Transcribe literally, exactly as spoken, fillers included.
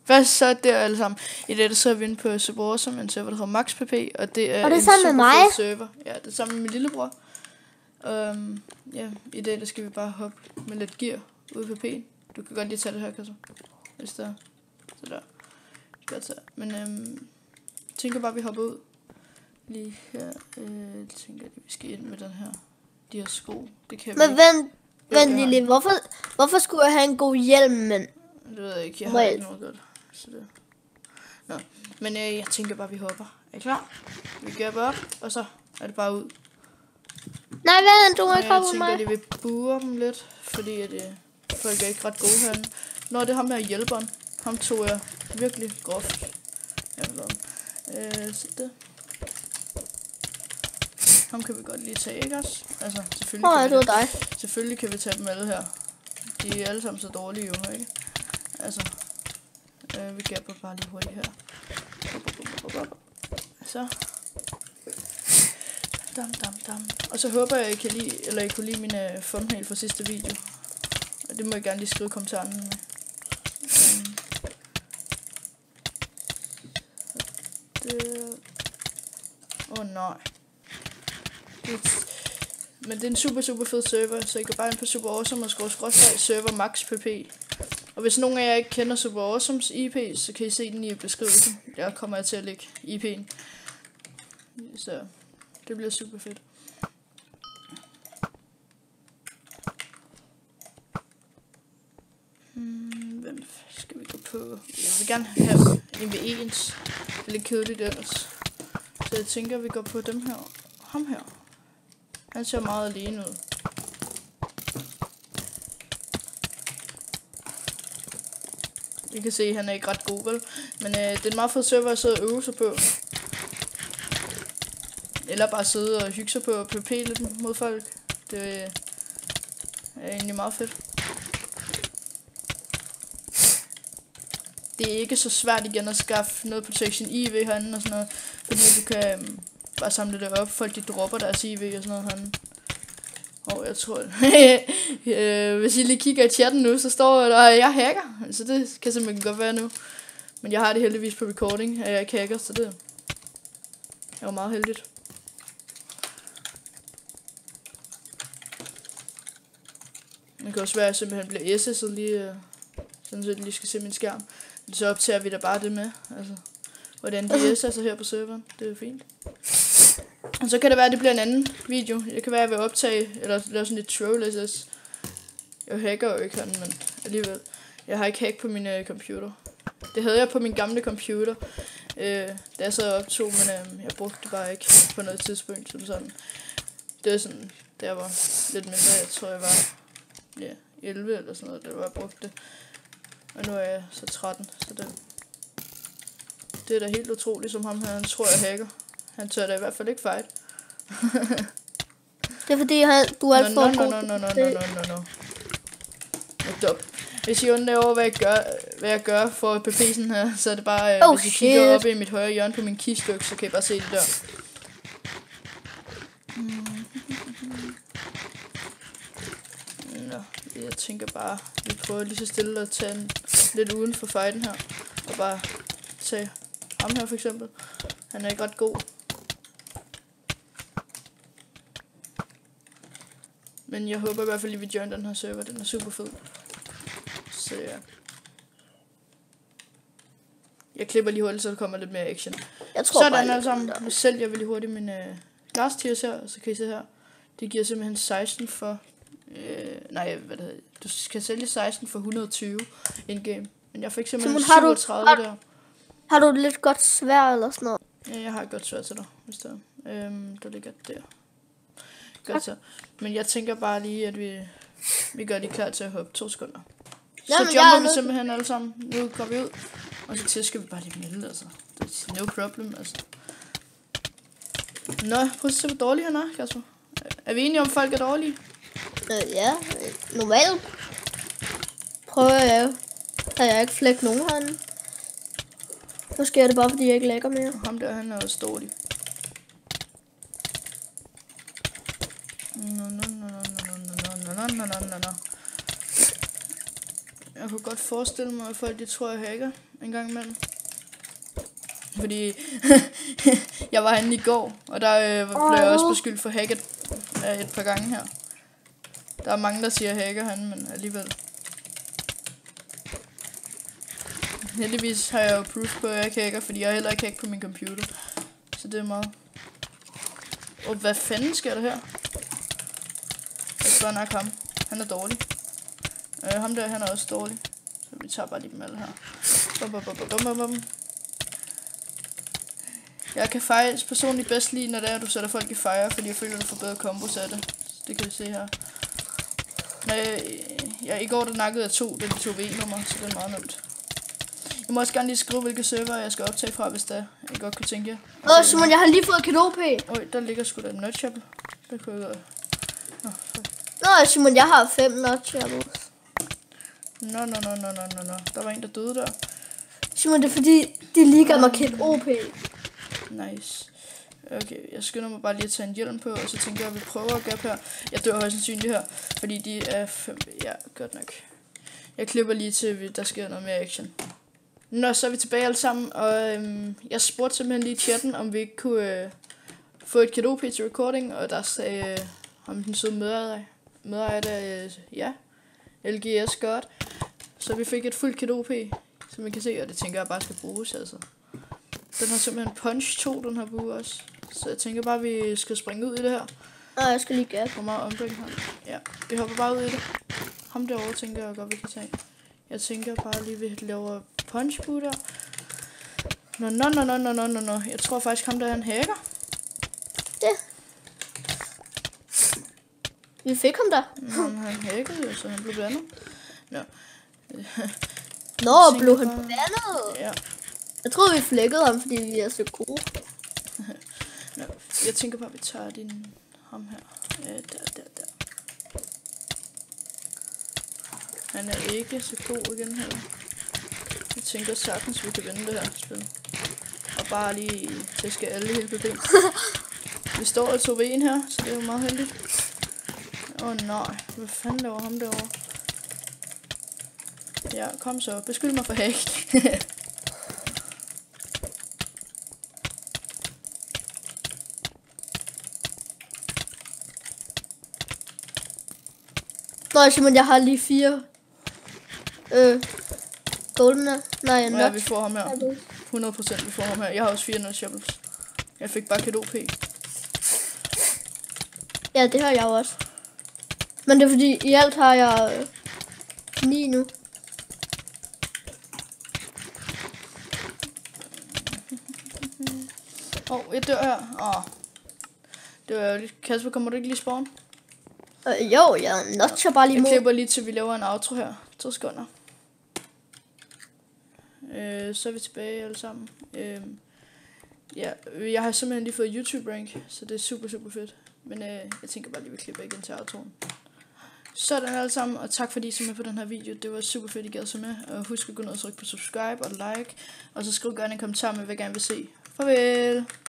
Hvad så der alle sammen? I dag så er vi inde på Super Awesome, en server, der hedder Max P P, og det er, og det er en sammen super med mig. fed server. Ja, det er sammen med min lillebror. Um, ja, i dag der skal vi bare hoppe med lidt gear ude på P'en. Du kan godt lige tage det her, Kasper. Hvis der. Så der. Godt så. Men øhm, jeg tænker bare, vi hopper ud. Lige her. Øh, jeg tænker, at vi skal ind med den her. De her sko. Det kan Men vi ikke. vent, vent Lille, hvorfor, hvorfor skulle jeg have en god hjelm, men? Det ved jeg ikke, jeg har Wait. ikke noget godt. Så det. Nå, men øh, jeg tænker bare, vi hopper. Er I klar? Vi gør bare op, og så er det bare ud. Nej, vent, du må ikke Jeg hoppe ud tænker, mig. at de vil bure dem lidt, fordi at, øh, folk er ikke ret gode herinde. Nå, det er ham her hjælperen. Ham tog jeg virkelig groft. Øh, så det. Ham kan vi godt lige tage, ikke også? Altså, selvfølgelig, Åh, kan det vi var dig. selvfølgelig kan vi tage dem alle her. De er alle sammen så dårlige jo, ikke? Altså, øh, vi gapper bare lige hurtigt her. Så. Dam, dam, dam. Og så håber jeg, I kan lide, eller I kunne lide mine thumbnail fra sidste video. Og det må jeg gerne lige skrive i kommentarerne med. Um, det... Åh oh, nej. Det... Men det er en super, super fed server, så I går bare ind på Super Awesome og skrive skråstreg server Max P P. Og hvis nogen af jer ikke kender Super Awesomes I P, så kan I se den i beskrivelsen. Der kommer jeg til at lægge I P'en. Så det bliver super fedt. Hmm, hvem skal vi gå på? Jeg vil gerne have en ved ens. Det er lidt kedeligt ellers. Så jeg tænker, vi går på dem her. Ham her. Han ser meget alene ud. I kan se, at han er ikke ret god, vel? Men øh, det er en meget fed server at sidde og øve sig på. Eller bare sidde og hygge sig på og P P lidt mod folk. Det øh, er egentlig meget fedt. Det er ikke så svært igen at skaffe noget protection I V herinde og sådan noget. Fordi du kan øh, bare samle det op. Folk de dropper deres I V og sådan noget herinde. Og oh, jeg tror, øh, hvis I lige kigger i chatten nu, så står der, at jeg hacker. Så det kan simpelthen godt være nu. Men jeg har det heldigvis på recording, at jeg ikke hacker, så det er jo meget heldigt. Det kan også være, at jeg simpelthen bliver S'et lige, sådan så jeg lige skal se min skærm. Så optager vi da bare det med, altså hvordan de S'er sig her på serveren. Det er fint. Og så kan det være, at det bliver en anden video. Det kan være, at jeg vil optage, eller lave sådan lidt troll S S. Jeg hacker jo ikke sådan, men alligevel. Jeg har ikke hack på min øh, computer. Det havde jeg på min gamle computer, øh, da jeg sad og optog, men øh, jeg brugte det bare ikke på noget tidspunkt som sådan. Det er sådan, da jeg var lidt mindre, jeg tror jeg var ja, elleve eller sådan noget, da jeg brugte det. Og nu er jeg så tretten, så det, det er da helt utroligt, som ham her, han tror jeg hacker. Han tør da i hvert fald ikke fight. Det er fordi, han, du er alt for no, god. no, no, no, no, no, no, no. Stop. Hvis I undrer over, hvad jeg gør, hvad jeg gør for P P'en her, så er det bare, oh, hvis I shit. kigger op i mit højre hjørne på min keystroke, så kan I bare se det der. Nå, jeg tænker bare, vi prøver lige så stille at tage en, lidt uden for fighten her, og bare tage ham her for eksempel. Han er ikke ret god. Men jeg håber i hvert fald, at vi join den her server. Den er super fed. Så ja. Jeg klipper lige hurtigt, så der kommer lidt mere action. Jeg tror Sådan bare, alle sammen. Nu sælger jeg lige hurtigt min øh, glass tiers her, og så kan I se her. Det giver simpelthen seksten for... Øh, nej, hvad det hedder. Du skal sælge seksten for et hundrede og tyve in-game. Men jeg fik simpelthen Simon, har du- syvogtredive har- der. Har du et lidt godt svær eller sådan noget? Ja, jeg har et godt svær til dig, hvis der øhm, der ligger der. Godt så. Men jeg tænker bare lige, at vi, vi gør de klar til at hoppe to sekunder. Så Jamen, jeg jumper er vi nødt- simpelthen alle sammen. Nu går vi ud. Og så til skal vi bare lige melde, altså. Det er no problem, altså. Nå, prøv at se, hvor dårlig han er, Kasper. Er vi enige om, folk er dårlige? Øh, ja, øh, normalt prøver jeg har jeg ikke flækt nogen herinde. Måske er det bare, fordi jeg ikke lægger mere. Og ham der, han er også dårlig. Nå, nå, nå, nå, nå, nå, nå, nå, nå, nå, nå, nå. Jeg kunne godt forestille mig, at folk de tror, jeg hacker en gang imellem. Fordi jeg var herinde i går, og der øh, blev jeg også beskyldt for hacket øh, et par gange her. Der er mange, der siger hacker herinde, men alligevel. Heldigvis har jeg jo proof på, at jeg ikke hacker, fordi jeg heller ikke hacker på min computer. Så det er meget. Og hvad fanden sker der her? Jeg skal nok ham. Han er dårlig. Øh, ham der, han er også dårlig. Så vi tager bare lige dem alle her. Bum, bum, bum, bum, bum, bum. Jeg kan faktisk personligt bedst lide, når det er, at du sætter folk i fire, fordi jeg føler, at du får bedre kombos af det. Det kan vi se her. Men ja, i går der nakkede jeg to, da de tog V-nummer, så det er meget nemt. Jeg må også gerne lige skrive, hvilke server jeg skal optage fra, hvis det er. Jeg godt kunne tænke jer. Åh, Simon, jeg har lige fået et O P. Øj, der ligger sgu da en nutshop. Det kunne jeg gøre. Nå, fuck. Nå, Simon, jeg har fem nutshop. Nå, nå, nå, nå, nå, nå, nå. Der var en, der døde der. Simon, det er fordi, de lige gav mig et O P. Nice. Okay, jeg skynder mig bare lige at tage en hjelm på, og så tænker jeg, at vi prøver at gøre her. Jeg dør højst sandsynligt her, fordi de er fem... Ja, godt nok. Jeg klipper lige til, der sker noget mere action. Nå, så er vi tilbage alle sammen, og øhm, jeg spurgte simpelthen lige i chatten, om vi ikke kunne øh, få et kit O P til recording, og der sagde øh, om den søde medejer, medejer der, øh, ja, L G S godt. Så vi fik et fuldt kit O P, som I kan se, og det tænker jeg bare skal bruges, altså. Den har simpelthen punch to, den her bue også. Så jeg tænker bare, at vi skal springe ud i det her. Nej, jeg skal lige gøre. Hvor meget omdring her. Ja, vi hopper bare ud i det. Ham derovre tænker jeg godt, vi kan tage. Jeg tænker bare lige, vi laver punch bue der. Nå, nå, nå, nå, nå, nå, nå. Jeg tror faktisk, ham der er en hacker. Det. Vi fik ham der. Nå, han hackede jo, så han blev blandet. Nå. Nå, blev han blandet? Ja. Jeg tror vi flækkede ham, fordi vi er så gode. Nå, jeg tænker bare, at vi tager din ham her. Ja, der, der, der. Han er ikke så god igen her. Jeg tænker sagtens, vi kan vinde det her spil. Og bare lige tæske alle helt på ben. Vi står og tog ved en her, så det er jo meget heldigt. Åh oh, nej, hvad fanden laver ham derovre? Ja, kom så. Beskyld mig for hack. Nå, Simon, jeg har lige fire. Øh, goldene. Nej, ja, not. vi får ham her. hundrede procent vi får ham her. Jeg har også fire nutshoppers. Jeg fik bare et O P. Ja, det har jeg også. Men det er fordi, i alt har jeg øh, ni nu. Åh, oh, jeg dør her. Åh. Oh. Det var ærgerligt. Kasper, kommer du ikke lige spawn? Øh, jo, jeg notcher bare lige Jeg mod. klipper lige til, vi laver en outro her. To sekunder. Øh, så er vi tilbage alle sammen. Øh, ja, jeg har simpelthen lige fået YouTube rank, så det er super, super fedt. Men øh, jeg tænker bare lige, vi klipper igen til outroen. Sådan alle sammen, og tak fordi I så med på den her video. Det var super fedt, I gad så med. Og husk at gå ned og trykke på subscribe og like. Og så skriv gerne en kommentar med, hvad I gerne vil se. Farvel!